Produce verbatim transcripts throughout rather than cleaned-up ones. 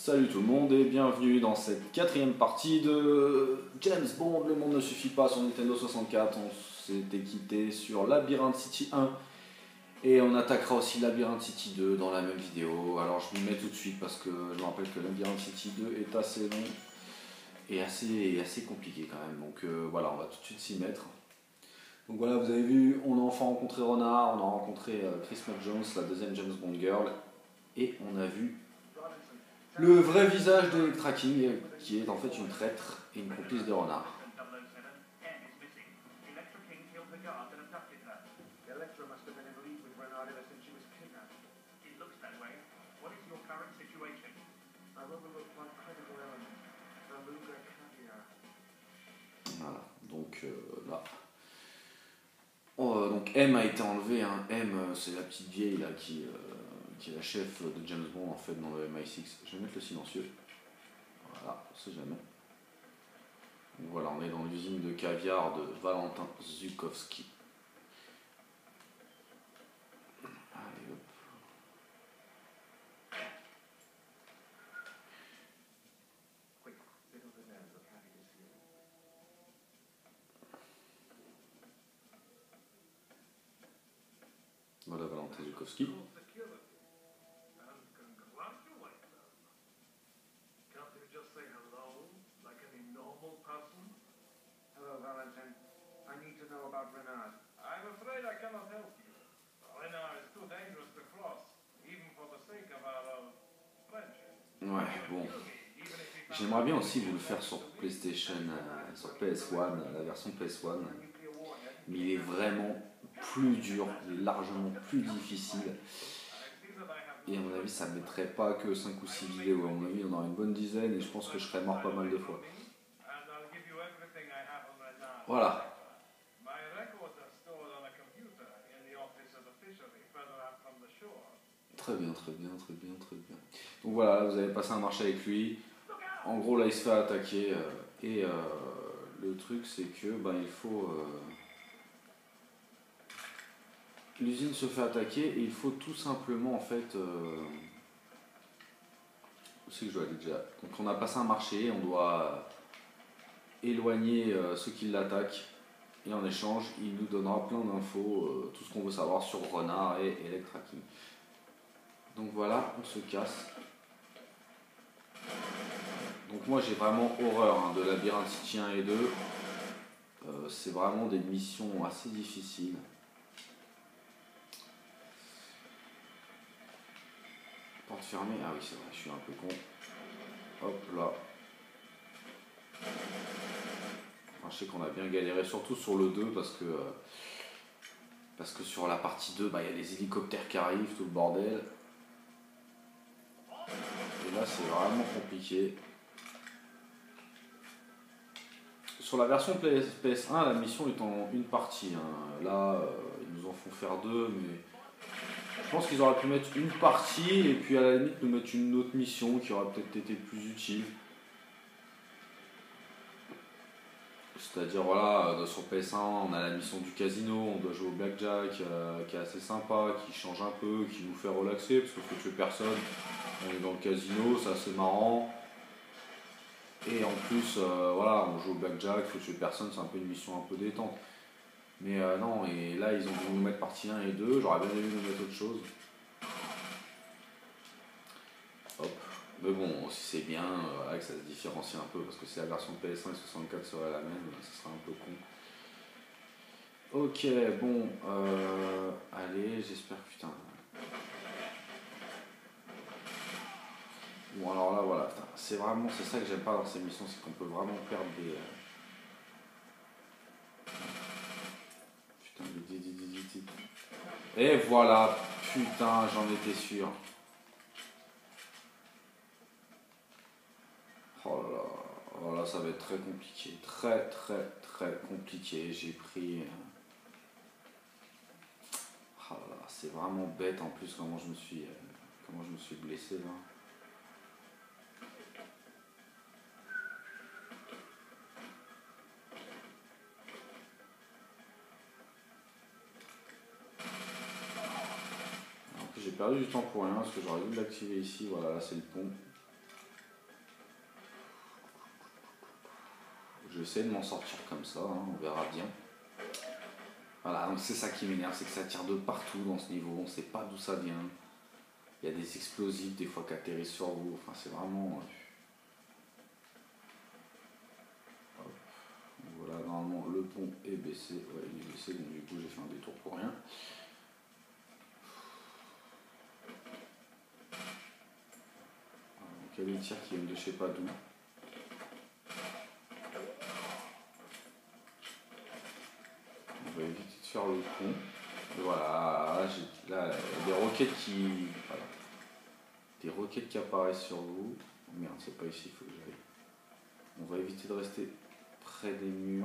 Salut tout le monde et bienvenue dans cette quatrième partie de James Bond, le monde ne suffit pas sur Nintendo soixante-quatre. On s'était quitté sur Labyrinth City un et on attaquera aussi Labyrinth City deux dans la même vidéo. Alors je m'y mets tout de suite parce que je me rappelle que Labyrinth City deux est assez long et assez, assez compliqué quand même. Donc euh, voilà, on va tout de suite s'y mettre. Donc voilà, vous avez vu, on a enfin rencontré Renard, on a rencontré euh, Chris McJones, la deuxième James Bond girl, et on a vu le vrai visage d'Electra King, qui est en fait une traître et une complice de Renard. Voilà, donc euh, là. Oh, euh, donc M a été enlevé, hein. M euh, c'est la petite vieille là qui, euh, qui est la chef de James Bond en fait dans le M I six. Je vais mettre le silencieux. Voilà, on sait jamais. Donc voilà, on est dans l'usine de caviar de Valentin Zukovsky. Allez hop. Voilà Valentin Zukovsky. Ouais, bon. J'aimerais bien aussi vous le faire sur PlayStation, euh, sur P S un, la version P S un. Mais il est vraiment plus dur, il est largement plus difficile. Et à mon avis, ça ne mettrait pas que cinq ou six vidéos. À mon avis, on aura une bonne dizaine et je pense que je serais mort pas mal de fois. Voilà. Très bien, très bien, très bien, très bien. Donc voilà, vous avez passé un marché avec lui. En gros, là, il se fait attaquer. Euh, et euh, le truc, c'est que ben, il faut... Euh, l'usine se fait attaquer et il faut tout simplement, en fait... Euh, où c'est que je dois aller déjà? Donc on a passé un marché, on doit éloigner euh, ceux qui l'attaquent. Et en échange, il nous donnera plein d'infos, euh, tout ce qu'on veut savoir sur Renard et Electra King. Donc voilà, on se casse. Donc moi j'ai vraiment horreur hein, de Labyrinth City un et deux. Euh, c'est vraiment des missions assez difficiles. Porte fermée, ah oui c'est vrai, je suis un peu con. Hop là. Enfin, je sais qu'on a bien galéré, surtout sur le deux, parce que, euh, parce que sur la partie deux, bah, y a les hélicoptères qui arrivent, tout le bordel. Et là c'est vraiment compliqué. Sur la version P S un, la mission est en une partie. Hein. Là, euh, ils nous en font faire deux, mais je pense qu'ils auraient pu mettre une partie et puis à la limite nous mettre une autre mission qui aurait peut-être été plus utile. C'est-à-dire, voilà, sur P S un, on a la mission du casino, on doit jouer au blackjack, euh, qui est assez sympa, qui change un peu, qui nous fait relaxer, parce qu'il faut tuer personne. On est dans le casino, c'est assez marrant. Et en plus, euh, voilà, on joue au blackjack, il faut tuer personne, c'est un peu une mission un peu détente. Mais euh, non, et là ils ont voulu nous mettre partie un et deux, j'aurais bien aimé nous mettre autre chose. Hop. Mais bon, si c'est bien, euh, voilà, que ça se différencie un peu, parce que si la version P S un et soixante-quatre serait la même, ça serait un peu con. Ok, bon, euh, allez, j'espère que putain. Bon alors là voilà, c'est vraiment, c'est ça que j'aime pas dans ces missions, c'est qu'on peut vraiment perdre des... Euh... Putain, des, des, des, des, des... Et voilà, putain, j'en étais sûr. Oh là là, oh là, ça va être très compliqué, très très très compliqué, j'ai pris... Oh là là, c'est vraiment bête en plus comment je me suis, euh, comment je me suis blessé là. J'ai perdu du temps pour rien parce que j'aurais dû l'activer ici, voilà, là c'est le pont. Je vais essayer de m'en sortir comme ça, hein, on verra bien. Voilà, donc c'est ça qui m'énerve, c'est que ça tire de partout dans ce niveau, on ne sait pas d'où ça vient. Il y a des explosifs des fois qui atterrissent sur vous, enfin c'est vraiment... Hop. Voilà, normalement le pont est baissé, ouais il est baissé, donc du coup j'ai fait un détour pour rien. Donc il y a des tirs qui viennent de je sais pas d'où. On va éviter de faire le pont. Et voilà, là, là il y a des roquettes qui... Voilà. Des roquettes qui apparaissent sur vous. Oh merde, c'est pas ici, il faut que j'aille. On va éviter de rester près des murs.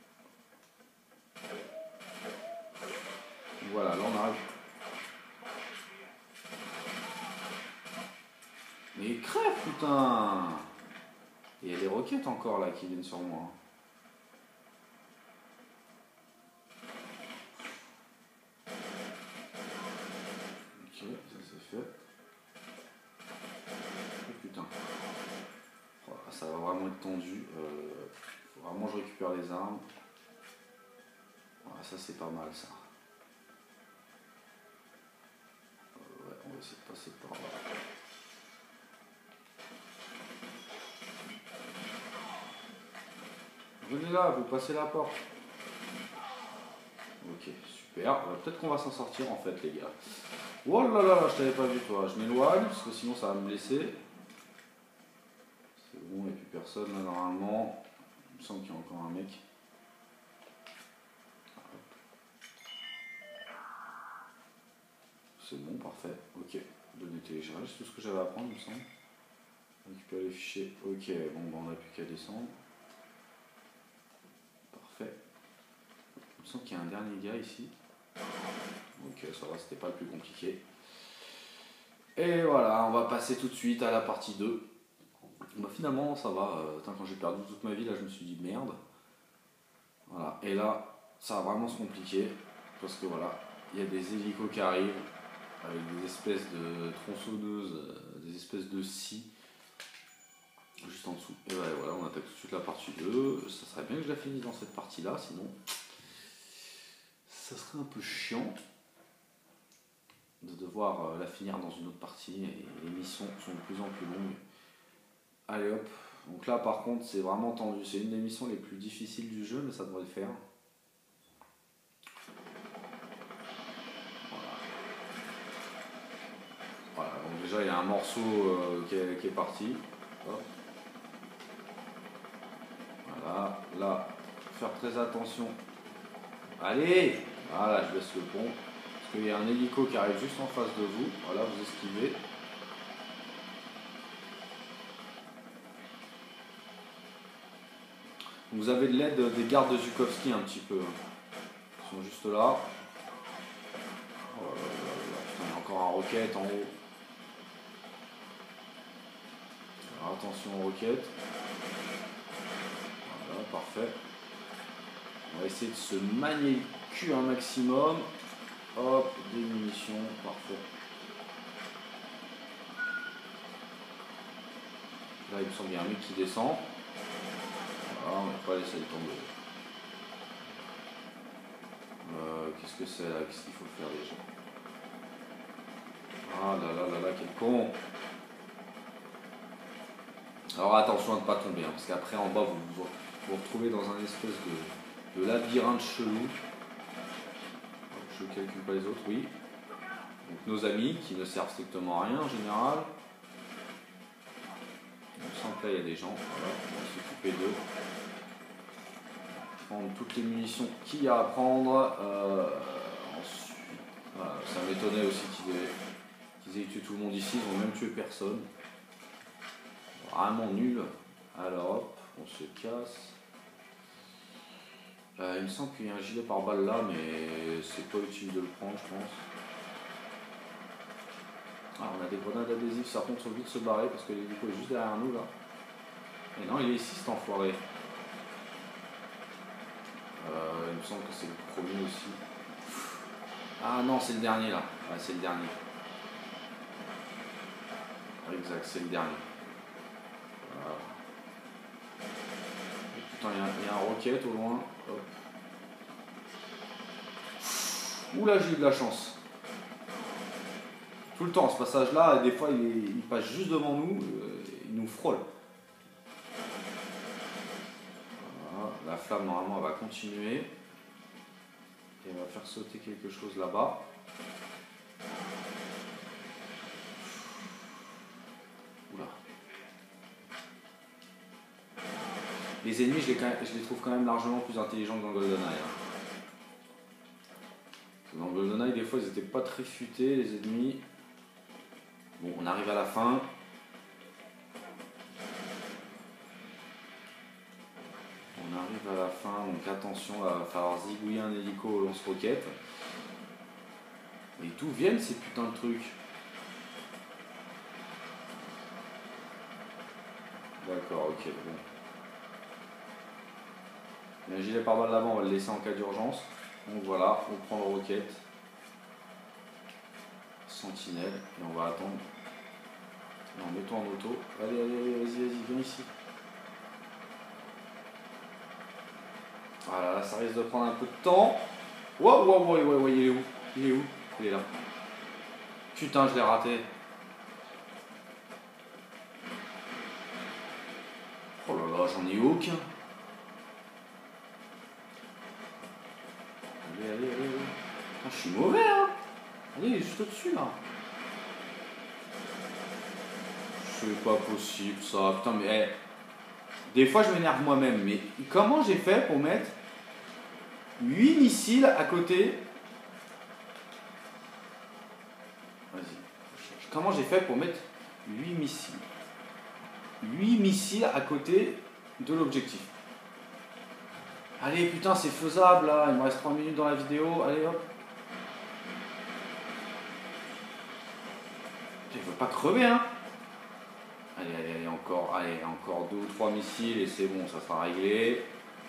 Voilà, là on arrive. Mais crève, putain! Et il y a des roquettes encore là qui viennent sur moi. Ok, ça c'est fait. Oh putain. Oh, ça va vraiment être tendu. Euh, faut vraiment que je récupère les armes. Voilà, ça c'est pas mal ça. Euh, ouais, on va essayer de passer par là. Venez là, vous passez la porte. Ok, super. Euh, Peut-être qu'on va s'en sortir en fait les gars. Oh là là, je t'avais pas vu toi. Je m'éloigne parce que sinon ça va me blesser. C'est bon, il n'y a plus personne là normalement. Il me semble qu'il y a encore un mec. C'est bon, parfait. Ok, donner télécharger, c'est tout ce que j'avais à prendre, il me semble. Récupérer les fichiers. Ok, bon, ben, on n'a plus qu'à descendre. Parfait. Il me semble qu'il y a un dernier gars ici. Ok, ça va, c'était pas le plus compliqué. Et voilà, on va passer tout de suite à la partie deux. Bah, finalement, ça va. Euh, quand j'ai perdu toute ma vie, là, je me suis dit merde. Voilà, et là, ça va vraiment se compliquer. Parce que voilà, il y a des hélicos qui arrivent. Avec des espèces de tronçonneuses, euh, des espèces de scies juste en dessous. Et ouais, voilà, on attaque tout de suite la partie deux. Ça serait bien que je la finisse dans cette partie-là, sinon ça serait un peu chiant de devoir euh, la finir dans une autre partie. Et les missions sont de plus en plus longues. Allez hop. Donc là, par contre, c'est vraiment tendu. C'est une des missions les plus difficiles du jeu, mais ça devrait le faire. Voilà, donc déjà il y a un morceau euh, qui, est, qui est parti. Hop. Voilà, là, faire très attention. Allez! Voilà, je laisse le pont. Parce qu'il y a un hélico qui arrive juste en face de vous. Voilà, vous esquivez. Vous avez de l'aide des gardes de Zukovski un petit peu. Ils sont juste là. Oh là là là là. Putain, il y a encore un roquette en haut. Alors, attention aux roquettes. Voilà, parfait. On va essayer de se manier le cul un maximum. Hop, des munitions, parfait. Là, il me semble qu'il y a un mec qui descend. Voilà, on va pas laisser le tomber. Euh, Qu'est-ce que c'est là? Qu'est-ce qu'il faut faire déjà? Ah là là là là, quel con! Alors attention à ne pas tomber, hein, parce qu'après en bas vous vous, vous vous retrouvez dans un espèce de, de labyrinthe chelou. Je ne calcule pas les autres, oui. Donc nos amis qui ne servent strictement à rien en général. On sent que là il y a des gens, voilà, on va s'occuper d'eux. Prendre toutes les munitions qu'il y a à prendre. Euh, ensuite, voilà, ça m'étonnait aussi qu'ils aient, qu'ils aient tué tout le monde ici, ils n'ont même tué personne. Vraiment nul. Alors hop, on se casse. Euh, il me semble qu'il y a un gilet par balle là, mais c'est pas utile de le prendre, je pense. Ah, on a des grenades adhésives, ça contre vite se barrer parce que l'hélico est juste derrière nous là. Et non, il est ici cet enfoiré. Euh, il me semble que c'est le premier aussi. Ah non, c'est le dernier là. Ouais, c'est le dernier. Exact, c'est le dernier. Voilà. putain, il y, y a un rocket au loin. Hop. Oula, j'ai eu de la chance. Tout le temps, ce passage-là, des fois, il, est, il passe juste devant nous, euh, il nous frôle. Voilà, la flamme, normalement, elle va continuer. Et elle va faire sauter quelque chose là-bas. Oula. Les ennemis, je les, je les trouve quand même largement plus intelligents que dans GoldenEye. Hein. Dans GoldenEye, des fois, ils n'étaient pas très futés, les ennemis. Bon, on arrive à la fin. On arrive à la fin, donc attention, là, il va falloir zigouiller un hélico au lance-roquette. Mais d'où viennent ces putains de trucs? D'accord, ok, bon. Il y a un gilet pare-balles là-bas, on va le laisser en cas d'urgence. Donc voilà, on prend le roquette. Sentinelle, et on va attendre. Non, mets-toi en auto. Allez, allez, allez, vas-y, vas-y, viens ici. Voilà, là, ça risque de prendre un peu de temps. Wow, wow, wow, wow, wow, il est où? Il est où? Il est là. Putain, je l'ai raté. Oh là là, j'en ai aucun. Allez, allez, allez, allez. Ah, je suis mauvais, hein. Allez, il est juste au-dessus, là. C'est pas possible, ça. Putain, mais... Hey. Des fois, je m'énerve moi-même. Mais comment j'ai fait pour mettre huit missiles à côté? Vas-y. Comment j'ai fait pour mettre huit missiles huit missiles à côté de l'objectif? Allez, putain, c'est faisable, là. Il me reste trois minutes dans la vidéo. Allez, hop. Je veux pas crever, hein. Allez, allez, allez, encore, allez, encore deux ou trois missiles et c'est bon, ça sera réglé.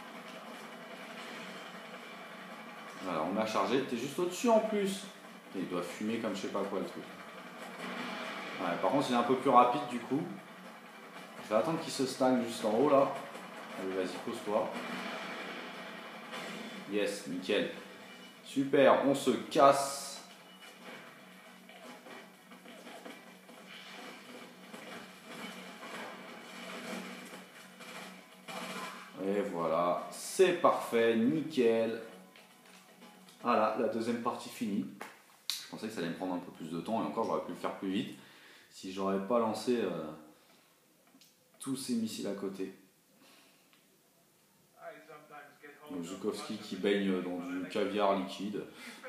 Voilà, on l'a chargé. T'es juste au-dessus en plus. Et il doit fumer comme je sais pas quoi le truc. Ouais, par contre, il est un peu plus rapide du coup. Je vais attendre qu'il se stagne juste en haut là. Allez, vas-y, pose-toi. Yes, nickel. Super, on se casse. Et voilà, c'est parfait, nickel. Voilà, la deuxième partie finie. Je pensais que ça allait me prendre un peu plus de temps et encore j'aurais pu le faire plus vite si j'aurais pas lancé euh, tous ces missiles à côté. Donc Zhukovski qui baigne dans du caviar liquide.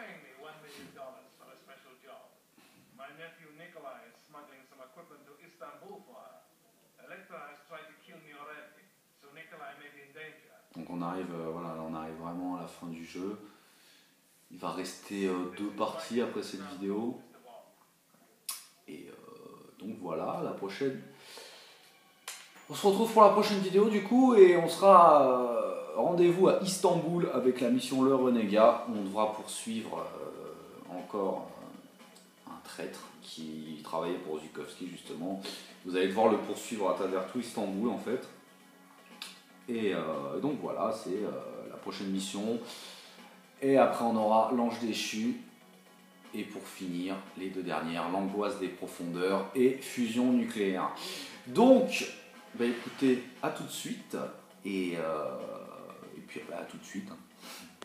Donc on arrive, euh, voilà, on arrive vraiment à la fin du jeu. Il va rester euh, deux parties après cette vidéo. Et euh, donc voilà, la prochaine. On se retrouve pour la prochaine vidéo du coup et on sera euh, rendez-vous à Istanbul avec la mission Le Renégat. On devra poursuivre euh, encore euh, un traître qui travaillait pour Zhukovski justement. Vous allez devoir le poursuivre à travers tout Istanbul en fait. Et euh, donc voilà, c'est euh, la prochaine mission. Et après on aura l'ange déchu. Et pour finir, les deux dernières, l'angoisse des profondeurs et fusion nucléaire. Donc, bah écoutez, à tout de suite. Et, euh, et puis bah, à tout de suite. Hein.